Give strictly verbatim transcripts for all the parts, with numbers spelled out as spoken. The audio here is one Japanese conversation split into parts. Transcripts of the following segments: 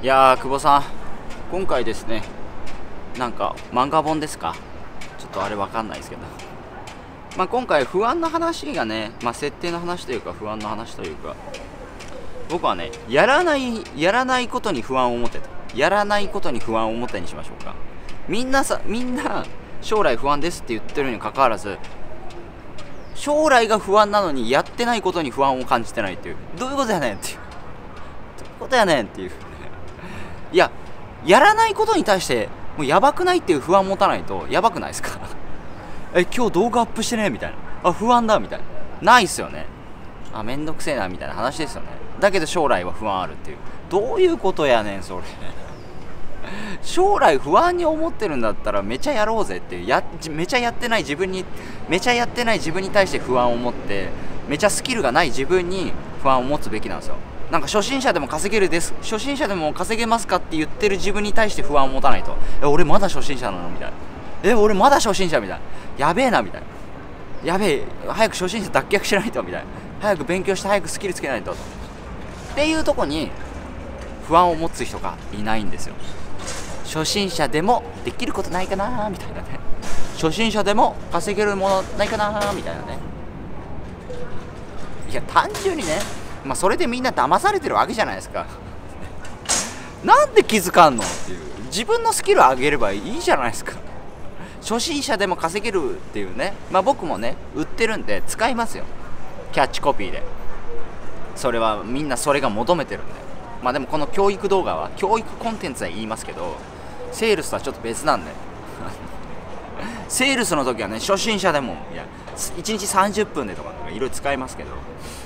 いやー、久保さん、今回ですね、なんか漫画本ですか、ちょっとあれわかんないですけど、まあ、今回、不安の話がね、まあ、設定の話というか、不安の話というか、僕はね、やらない、やらないことに不安を持てと、やらないことに不安を持てにしましょうか。みんなさ、みんな、将来不安ですって言ってるにもかかわらず、将来が不安なのに、やってないことに不安を感じてないっていう、どういうことやねんっていう、どういうことやねんっていう。いや、やらないことに対してもうやばくないっていう不安持たないとやばくないですかえ、今日動画アップしてねみたいな、あ、不安だみたいな、ないっすよね。あ、めんどくせえなみたいな話ですよね。だけど将来は不安あるっていう、どういうことやねんそれ将来不安に思ってるんだったらめちゃやろうぜっていう、やめちゃやってない自分にめちゃやってない自分に対して不安を持って、めちゃスキルがない自分に不安を持つべきなんですよ。なんか初心者でも稼げるです、初心者でも稼げますかって言ってる自分に対して不安を持たないと、え、俺まだ初心者なのみたいな、え、俺まだ初心者みたいな、やべえなみたいな、やべえ、早く初心者脱却しないとみたいな、早く勉強して早くスキルつけないとっていうとこに不安を持つ人がいないんですよ。初心者でもできることないかなみたいなね、初心者でも稼げるものないかなみたいなね。いや、単純にね、まあそれでみんな騙されてるわけじゃないですかなんで気づかんのっていう、自分のスキル上げればいいじゃないですか。初心者でも稼げるっていうね、まあ僕もね売ってるんで使いますよ、キャッチコピーで。それはみんなそれが求めてるんで。まあでもこの教育動画は教育コンテンツは言いますけど、セールスとはちょっと別なんでセールスの時はね、初心者でもいやいちにちさんじゅっぷんでとかいろいろ使いますけど、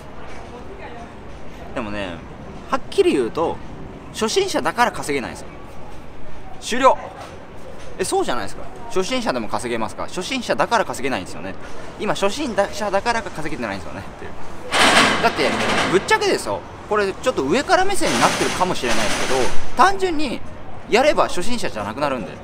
でもね、はっきり言うと初心者だから稼げないんですよ。終了。え、そうじゃないですか。初心者でも稼げますか。初心者だから稼げないんですよね。今初心者だからか稼げてないんですよねっていう。だってぶっちゃけですよ、これちょっと上から目線になってるかもしれないですけど、単純にやれば初心者じゃなくなるんで。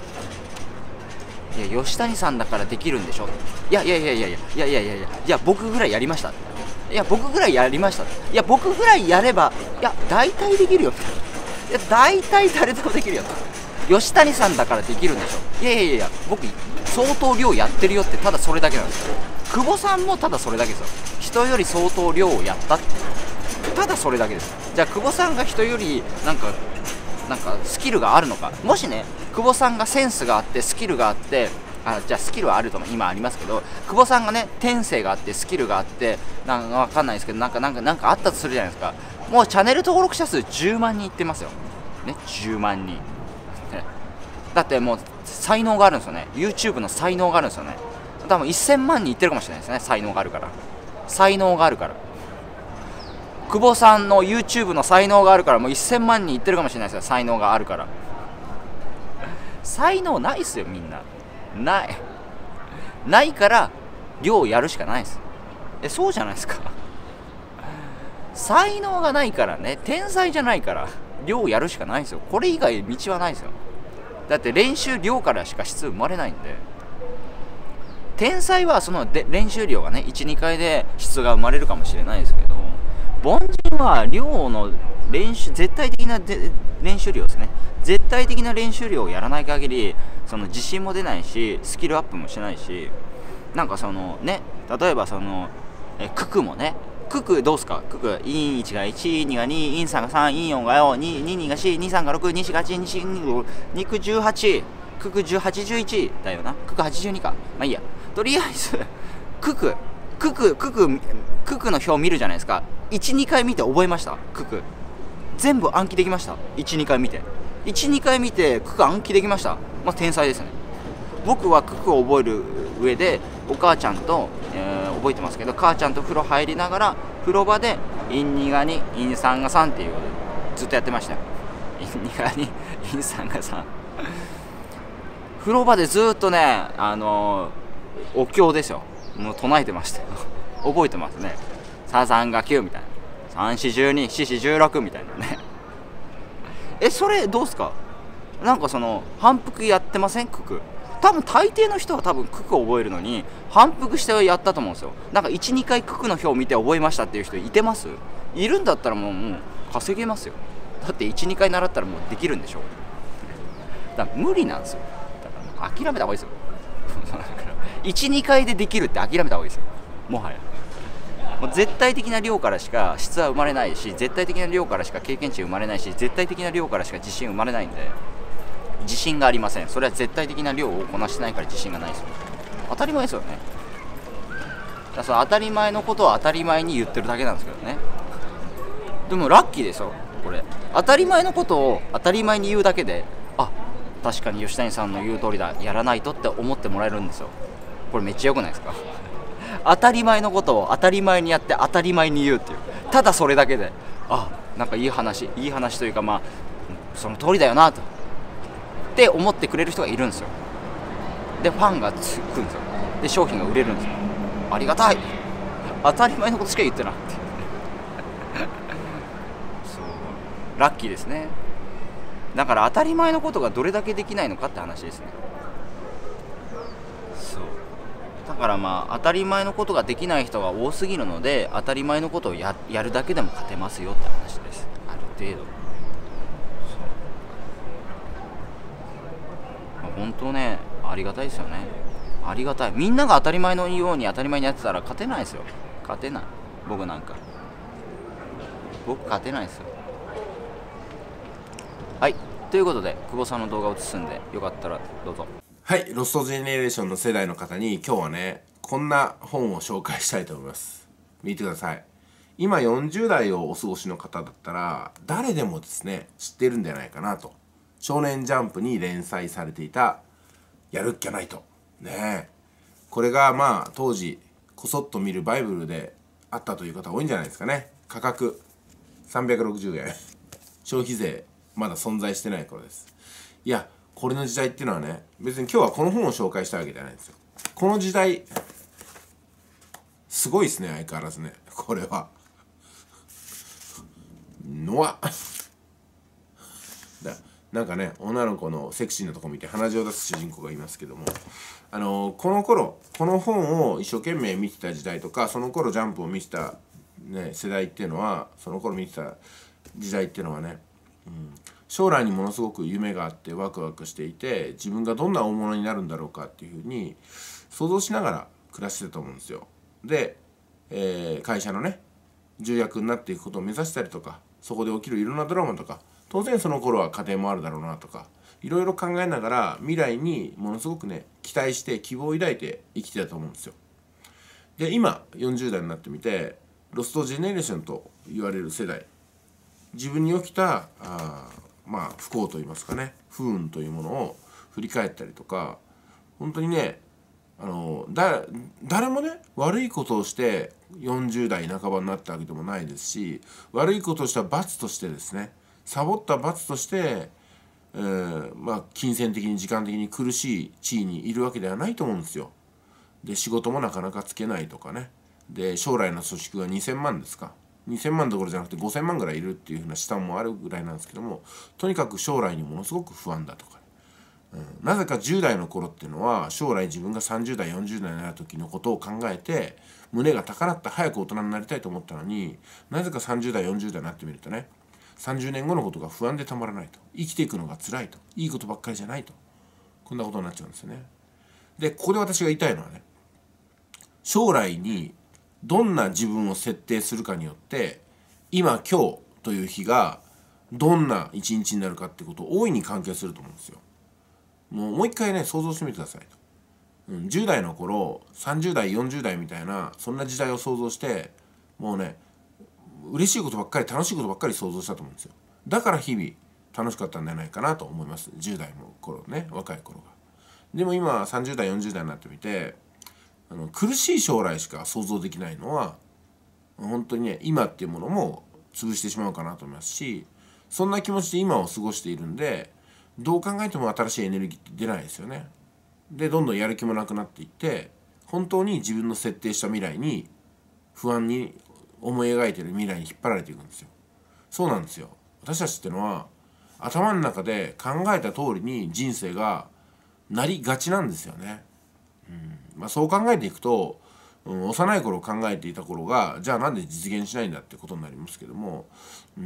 いや、吉谷さんだからできるんでしょ。いやいやいやいやいやいやいやいやいやいや、僕ぐらいやりました。いや、僕ぐらいやりました。いや、僕ぐらいやれば、いや、大体できるよみたいな。いや、大体誰でもできるよと。吉谷さんだからできるんでしょ。いやいやいやいや、僕相当量やってるよって、ただそれだけなんですよ。久保さんもただそれだけですよ。人より相当量をやったって、ただそれだけです。じゃあ久保さんが人よりなんかなんかスキルがあるのか。もしね、久保さんがセンスがあってスキルがあって、あ、じゃあスキルはあると今ありますけど、久保さんがね天性があってスキルがあって、なんかわかんないですけど、なんかなんかなんかあったとするじゃないですか。もうチャンネル登録者数じゅうまんにんいってますよね。じゅうまんにん、ね、だってもう才能があるんですよね。 YouTube の才能があるんですよね。多分せんまんにんいってるかもしれないですね。才能があるから、才能があるから久保さんの YouTube の才能があるから、もうせんまんにんいってるかもしれないですよ。才能があるから。才能ないっすよ、みんな。ないないから量やるしかないです。え、そうじゃないですか才能がないからね、天才じゃないから量やるしかないですよ。これ以外道はないですよ。だって練習量からしか質生まれないんで。天才はそので練習量がね いちにかいで質が生まれるかもしれないですけど、凡人は量の練習、絶対的なで練習量ですね。絶対的な練習量をやらない限り、その自信も出ないし、スキルアップもしないし、なんかそのね、例えばそのえ九九もね、九九どうすか、九九陰いちがいち、にがに、陰さんがさん、陰よんがよん、に、にがよん、にさんがろく、にしがはち、にしにくじゅうはち、九九じゅうはち、じゅういちだよな。九九はちじゅうにか。まあいいや。とりあえず九九九九九九九九の表見るじゃないですか。いち、にかい見て覚えました。九九全部暗記できました。いち、にかい見ていち、にかい見て九九暗記できました。まあ天才ですね。僕は九九を覚える上でお母ちゃんと、えー、覚えてますけど、母ちゃんと風呂入りながら風呂場で陰にがに、陰さんがさんっていうずっとやってましたよ。陰にがに、陰さんがさん風呂場でずっとね、あのー、お経ですよ。もう唱えてましたよ覚えてますね。ささんがきゅうみたいな、さんしじゅうに、ししじゅうろくみたいなねえ、それどうすか。なんかその反復やってません、九九。多分大抵の人は多分九九を覚えるのに反復してやったと思うんですよ。なんかいち、にかい九九の表を見て覚えましたっていう人いてます？いるんだったらもう、もう稼げますよ。 だっていちにかい習ったらもうできるんでしょ。だから無理なんですよ。だから諦めた方がいいですよ。いちにかいでできるって諦めた方がいいですよ、もはや。もう絶対的な量からしか質は生まれないし、絶対的な量からしか経験値生まれないし、絶対的な量からしか自信生まれないんで、自信がありません。それは絶対的な量をこなしてないから自信がないですよ。当たり前ですよね。だからその当たり前のことを当たり前に言ってるだけなんですけどね。でもラッキーですよこれ。当たり前のことを当たり前に言うだけで、あ、確かに吉谷さんの言う通りだ、やらないとって思ってもらえるんですよ。これめっちゃ良くないですか。当たり前のことを当たり前にやって当たり前に言うっていう、ただそれだけで、あ、なんかいい話いい話というか、まあその通りだよなとって思ってくれる人がいるんですよ。でファンがつくんですよ。で商品が売れるんですよ。ありがたい。当たり前のことしか言ってなくてそうラッキーですね。だから当たり前のことがどれだけできないのかって話ですね。そうだからまあ当たり前のことができない人が多すぎるので、当たり前のことを や, やるだけでも勝てますよって話です。ある程度そう、まあ、本当ねありがたいですよね。ありがたい。みんなが当たり前のように当たり前にやってたら勝てないですよ。勝てない。僕なんか僕勝てないですよ。はい、ということで久保さんの動画を映すんで、よかったらどうぞ。 はい、ロストジェネレーションの世代の方に今日はね、こんな本を紹介したいと思います。見てください。今よんじゅう代をお過ごしの方だったら誰でもですね知ってるんじゃないかなと。少年ジャンプに連載されていたやるっきゃないとねえ、これがまあ当時こそっと見るバイブルであったという方多いんじゃないですかね。価格さんびゃくろくじゅうえん、消費税まだ存在してない頃です。いやこれの時代っていうのはね、別に今日はこの本を紹介したわけじゃないんですよ。この時代すごいですね、相変わらずね。これはのわだなんかね、女の子のセクシーなとこ見て鼻血を出す主人公がいますけども、あのー、この頃この本を一生懸命見てた時代とか、その頃ジャンプを見てた、ね、世代っていうのは、その頃見てた時代っていうのはね、うん、将来にものすごく夢があってワクワクしていて、自分がどんな大物になるんだろうかっていうふうに想像しながら暮らしてたと思うんですよ。で、えー、会社のね重役になっていくことを目指したりとか、そこで起きるいろんなドラマとか、当然その頃は家庭もあるだろうなとか、いろいろ考えながら未来にものすごくね期待して希望を抱いて生きてたと思うんですよ。で今よんじゅう代になってみて、ロストジェネレーションと言われる世代、自分に起きたあまあ不幸といいますかね、不運というものを振り返ったりとか、本当にね、あのだ誰もね悪いことをしてよんじゅう代半ばになったわけでもないですし、悪いことをした罰としてですね、サボった罰として、えー、まあ金銭的に時間的に苦しい地位にいるわけではないと思うんですよ。で仕事もなかなかつけないとかね、で将来の組織がにせんまんですか、にせんまんどころじゃなくてごせんまんぐらいいるっていうふうな試算もあるぐらいなんですけども、とにかく将来にものすごく不安だとか、うん、なぜかじゅう代の頃っていうのは将来自分がさんじゅう代よんじゅう代になる時のことを考えて胸が高鳴って早く大人になりたいと思ったのに、なぜかさんじゅう代よんじゅう代になってみるとね、さんじゅうねんごのことが不安でたまらないと、生きていくのが辛いと、いいことばっかりじゃないと、こんなことになっちゃうんですよね。でここで私が言いたいのはね、将来にどんな自分を設定するかによって今今日という日がどんな一日になるかってことを大いに関係すると思うんですよ。もうもう一回ね想像してみてくださいと、うん、じゅう代の頃さんじゅう代よんじゅう代みたいなそんな時代を想像して、もうね嬉しいことばっかり楽しいことばっかり想像したと思うんですよ。だから日々楽しかったんじゃないかなと思います、じゅう代の頃ね、若い頃が。でも今さんじゅう代よんじゅう代になってみて、あの苦しい将来しか想像できないのは本当にね今っていうものも潰してしまうかなと思いますし、そんな気持ちで今を過ごしているんで、どう考えても新しいエネルギーって出ないですよね。でどんどんやる気もなくなっていって、本当に自分の設定した未来に不安に思い描いている未来に引っ張られていくんですよ。そうなんですよ。私たちってのは頭の中で考えた通りに人生がなりがちなんですよね。うんまあ、そう考えていくとうん、幼い頃考えていた頃がじゃあなんで実現しないんだってことになりますけども、うん、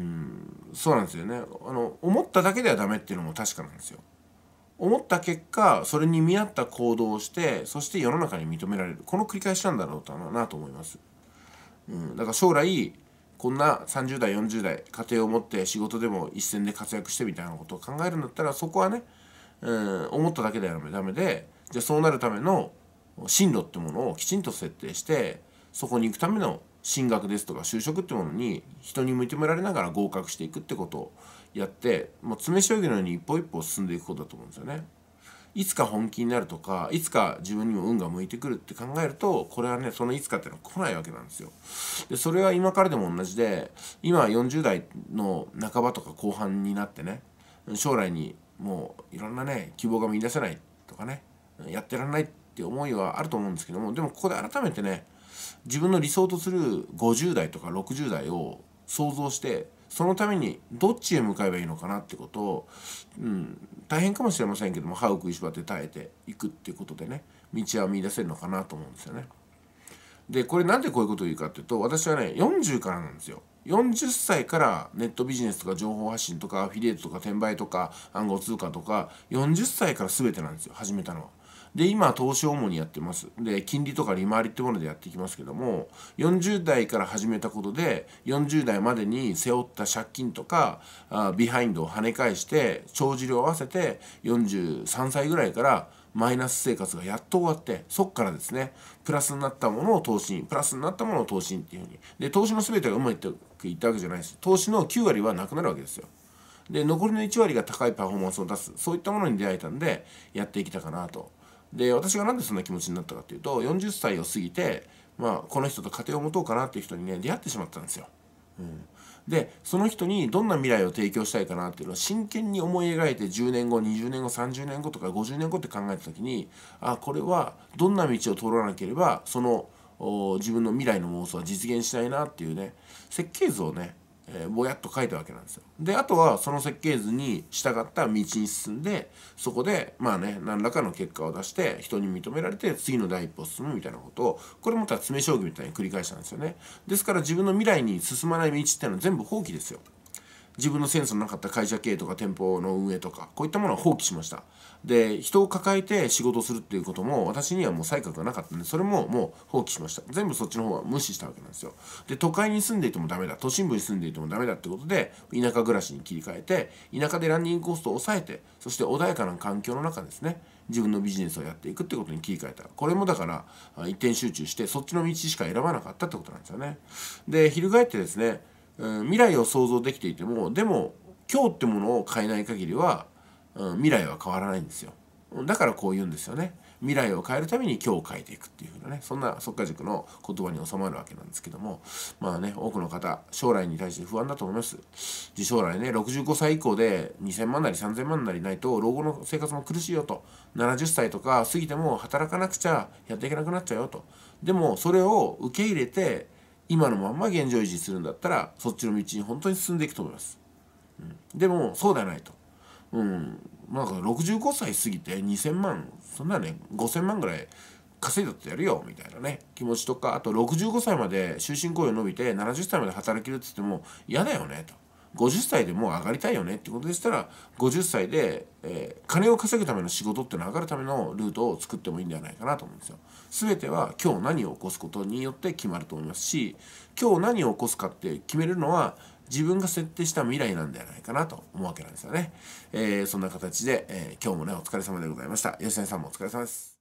そうなんですよね。あの思っただけではダメっていうのも確かなんですよ。思った結果それに見合った行動をしてそして世の中に認められる、この繰り返しなんだろうとなと思います。うん、だから将来こんなさんじゅう代よんじゅう代家庭を持って仕事でも一線で活躍してみたいなことを考えるんだったらそこはね、うん、思っただけではダメで、じゃあそうなるための進路ってものをきちんと設定してそこに行くための進学ですとか就職ってものに人に認められながら合格していくってことをやって、もう詰将棋のように一歩一歩進んでいくことだと思うんですよね。いつか本気になるとかいつか自分にも運が向いてくるって考えるとこれはねそのいつかっていうのは来ないわけなんですよ。でそれは今からでも同じで、今よんじゅう代の半ばとか後半になってね、将来にもういろんなね希望が見出せないとかねやってられないって思いはあると思うんですけども、でもここで改めてね自分の理想とするごじゅう代とかろくじゅう代を想像してそのためにどっちへ向かえばいいのかなってことを、うん、大変かもしれませんけども歯を食いしばって耐えていくっていうことでね道は見出せるのかなと思うんですよね。でこれなんでこういうことを言うかっていうと、私はねよんじゅうからなんですよ。よんじゅっさいからネットビジネスとか情報発信とかアフィリエイトとか転売とか暗号通貨とかよんじゅっさいから全てなんですよ、始めたのは。で今投資を主にやってます。で金利とか利回りってものでやっていきますけども、よんじゅう代から始めたことでよんじゅう代までに背負った借金とかあビハインドを跳ね返して帳尻を合わせてよんじゅうさんさいぐらいからマイナス生活がやっと終わって、そこからですねプラスになったものを投資にプラスになったものを投資にっていうふうにで、投資の全てがうまくいったわけじゃないです。投資のきゅう割はなくなるわけですよ。で残りのいち割が高いパフォーマンスを出す、そういったものに出会えたんでやっていきたかなと。で私がなんでそんな気持ちになったかっていうと、よんじゅっさいを過ぎて、まあ、この人と家庭を持とうかなっていう人にね出会ってしまったんですよ。うん、でその人にどんな未来を提供したいかなっていうのを真剣に思い描いてじゅうねんごにじゅうねんごさんじゅうねんごとかごじゅうねんごって考えた時に、あこれはどんな道を通らなければその自分の未来の妄想は実現しないなっていうね設計図をねえー、ぼやっと書いたわけなんですよ。であとはその設計図に従った道に進んでそこでまあね何らかの結果を出して人に認められて次の第一歩を進むみたいなことを、これまた詰将棋みたいに繰り返したんですよね。ですから自分の未来に進まない道っていうのは全部放棄ですよ。自分のセンスのなかった会社経営とか店舗の運営とかこういったものは放棄しました。で人を抱えて仕事をするっていうことも私にはもう才覚がなかったんでそれももう放棄しました。全部そっちの方は無視したわけなんですよ。で都会に住んでいてもダメだ、都心部に住んでいてもダメだってことで田舎暮らしに切り替えて田舎でランニングコストを抑えてそして穏やかな環境の中ですね自分のビジネスをやっていくってことに切り替えた。これもだから一点集中してそっちの道しか選ばなかったってことなんですよね。で翻ってですね、うん、未来を想像できていてもでも今日ってものを変えない限りは、うん、未来は変わらないんですよ。だからこう言うんですよね。未来を変えるために今日を変えていくっていうふうなね、そんな即家塾の言葉に収まるわけなんですけども、まあね多くの方将来に対して不安だと思います。で将来ねろくじゅうごさい以降でにせんまんなりさんぜんまんなりないと老後の生活も苦しいよと、ななじゅっさいとか過ぎても働かなくちゃやっていけなくなっちゃうよと。でもそれを受け入れて今のまんま現状維持するんだったらそっちの道に本当に進んでいくと思います。うん、でもそうではないと。うん、なんかろくじゅうごさい過ぎてにせんまんそんなねごせんまんぐらい稼いだってやるよみたいなね気持ちとか、あとろくじゅうごさいまで終身雇用伸びてななじゅっさいまで働けるっつっても嫌だよねと。ごじゅっさいでもう上がりたいよねってことでしたらごじゅっさいで、えー、金を稼ぐための仕事っていうのは上がるためのルートを作ってもいいんではないかなと思うんですよ。全ては今日何を起こすことによって決まると思いますし、今日何を起こすかって決めるのは自分が設定した未来なんではないかなと思うわけなんですよね。えー、そんな形で、えー、今日もねお疲れ様でございました。吉谷さんもお疲れ様です。